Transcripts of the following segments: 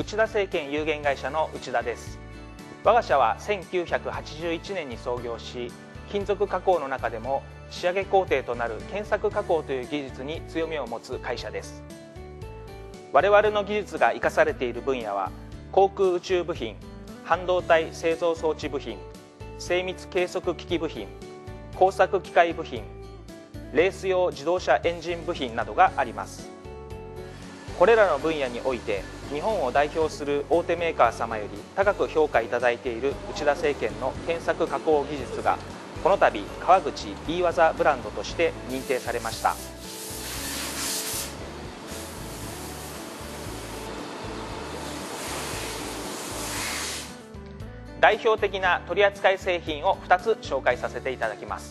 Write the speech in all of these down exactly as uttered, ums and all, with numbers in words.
内田生研有限会社の内田です。我が社はせんきゅうひゃくはちじゅういちねんに創業し、金属加工の中でも仕上げ工程となる検索加工という技術に強みを持つ会社です。我々の技術が生かされている分野は、航空宇宙部品、半導体製造装置部品、精密計測機器部品、工作機械部品、レース用自動車エンジン部品などがあります。これらの分野において日本を代表する大手メーカー様より高く評価いただいている内田生研の検索加工技術が、この度川口いい技ブランドとして認定されました。代表的な取扱製品をふたつ紹介させていただきます。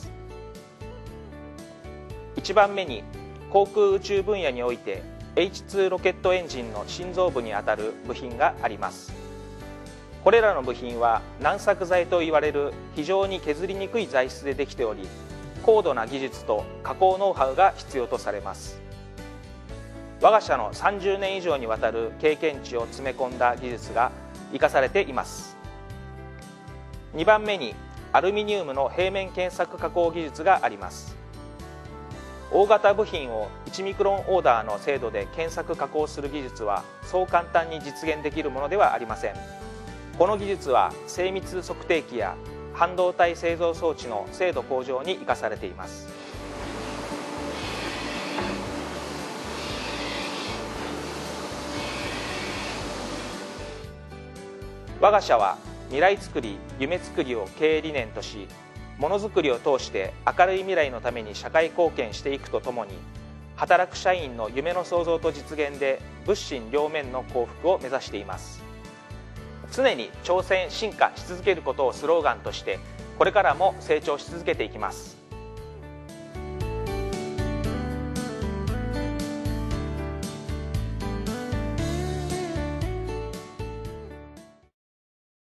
いちばんめに、航空宇宙分野において エイチツー ロケットエンジンの心臓部にあたる部品があります。これらの部品は軟削材といわれる非常に削りにくい材質でできており、高度な技術と加工ノウハウが必要とされます。我が社のさんじゅうねん以上にわたる経験値を詰め込んだ技術が生かされています。にばんめに、アルミニウムの平面検索加工技術があります。大型部品をいちミクロンオーダーの精度で検索加工する技術はそう簡単に実現できるものではありません。この技術は精密測定器や半導体製造装置の精度向上に生かされています。我が社は未来づくり、夢づくりを経営理念とし、ものづくりを通して明るい未来のために社会貢献していくとともに、働く社員の夢の創造と実現で物心両面の幸福を目指しています。常に挑戦進化し続けることをスローガンとして、これからも成長し続けていきます。